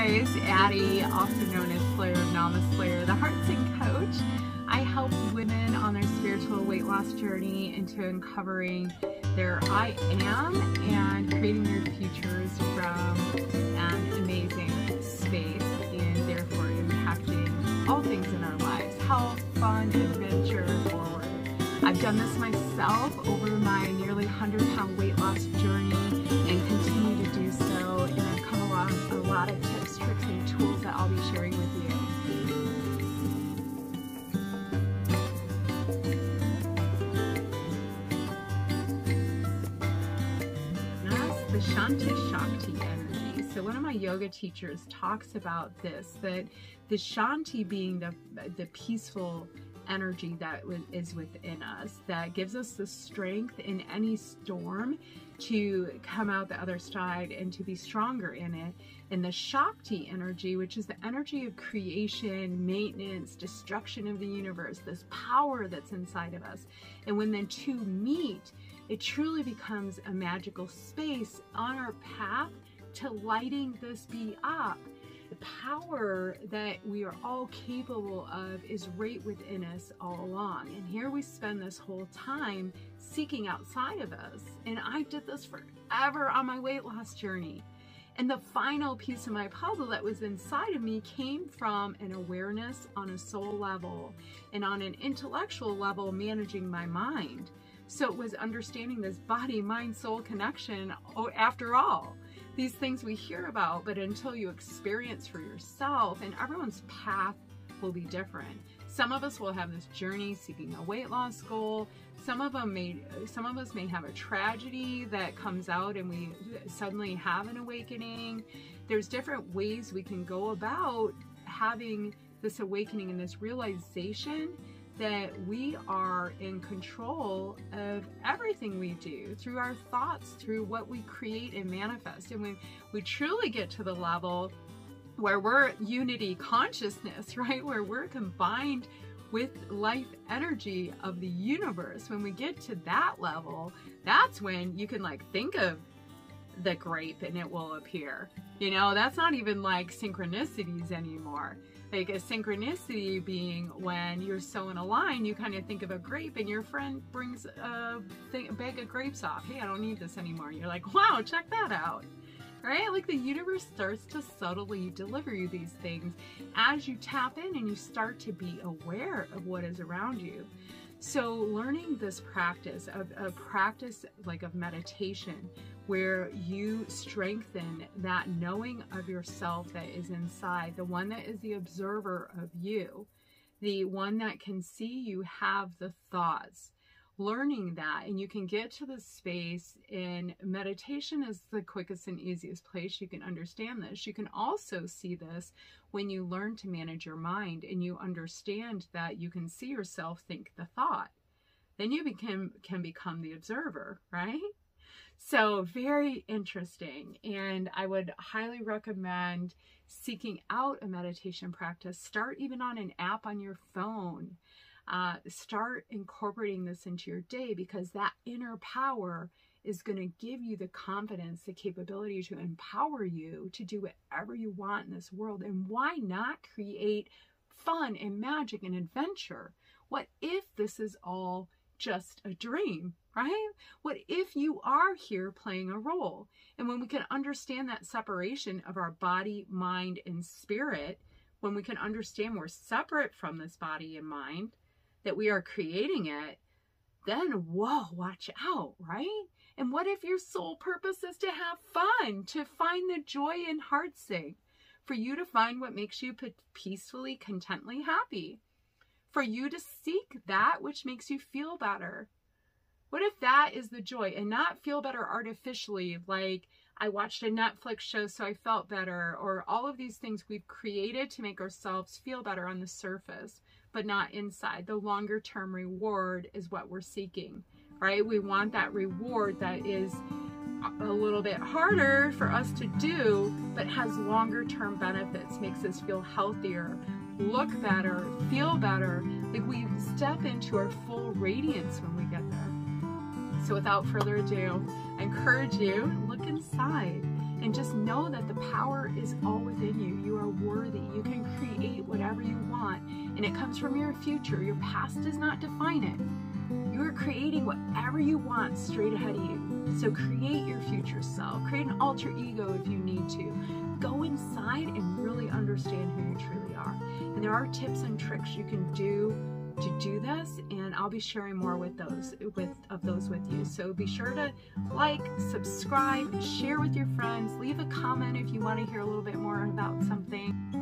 guys, Addie, also known as Slayer of Namaslayer, the Heart Sync Coach. I help women on their spiritual weight loss journey into uncovering their I am and creating their futures from an amazing space and therefore impacting all things in our lives, health, fun, adventure, forward. I've done this myself over my nearly 100-pound weight loss journey and continue to do so, and I've come along a lot of tips, tricks, and tools that I'll be sharing with you. That's the Shanti Shakti energy. So one of my yoga teachers talks about this, that the Shanti being the peaceful energy that is within us, that gives us the strength in any storm to come out the other side and to be stronger in it. And the Shakti energy, which is the energy of creation, maintenance, destruction of the universe, this power that's inside of us. And when the two meet, it truly becomes a magical space on our path to lighting this bee up. The power that we are all capable of is right within us all along. And here we spend this whole time seeking outside of us. And I did this forever on my weight loss journey. And the final piece of my puzzle that was inside of me came from an awareness on a soul level and on an intellectual level, managing my mind. So it was understanding this body, mind, soul connection after all. These things we hear about, but until you experience for yourself, and everyone's path will be different. Some of us will have this journey seeking a weight loss goal. Some of us may have a tragedy that comes out and we suddenly have an awakening. There's different ways we can go about having this awakening and this realization that we are in control of everything we do through our thoughts, through what we create and manifest. And when we truly get to the level where we're unity consciousness, right, where we're combined with life energy of the universe, when we get to that level, that's when you can like think of the grape and it will appear. You know, that's not even like synchronicities anymore. Like a synchronicity being when you're so in a line, you kind of think of a grape and your friend brings a bag of grapes off. Hey, I don't need this anymore. And you're like, wow, check that out. Right? Like the universe starts to subtly deliver you these things as you tap in and you start to be aware of what is around you. So learning this practice, a practice like of meditation, where you strengthen that knowing of yourself that is inside, the one that is the observer of you, the one that can see you have the thoughts, learning that, and you can get to the space, and meditation is the quickest and easiest place you can understand this. You can also see this when you learn to manage your mind and you understand that you can see yourself think the thought. Then you can become the observer, right? So very interesting, and I would highly recommend seeking out a meditation practice. Start even on an app on your phone. Start incorporating this into your day, because that inner power is going to give you the confidence, the capability to empower you to do whatever you want in this world. And why not create fun and magic and adventure? What if this is all just a dream, right? What if you are here playing a role? And when we can understand that separation of our body, mind, and spirit, when we can understand we're separate from this body and mind, that we are creating it, then whoa, watch out, right? And what if your sole purpose is to have fun, to find the joy in heart sync, for you to find what makes you peacefully, contently happy, for you to seek that which makes you feel better? What if that is the joy, and not feel better artificially, like I watched a Netflix show so I felt better, or all of these things we've created to make ourselves feel better on the surface, but not inside. The longer term reward is what we're seeking, right? We want that reward that is a little bit harder for us to do, but has longer term benefits, makes us feel healthier, look better, feel better. Like we step into our full radiance when we get there. So without further ado, I encourage you, look inside And just know that the power is all within you. You are worthy. You can create whatever you want, and it comes from your future. Your past does not define it. You are creating whatever you want straight ahead of you. So create your future self. Create an alter ego if you need to. Go inside and really understand who you truly are. And there are tips and tricks you can do to do this, and I'll be sharing more of those with you. So be sure to like, subscribe, share with your friends, leave a comment if you want to hear a little bit more about something.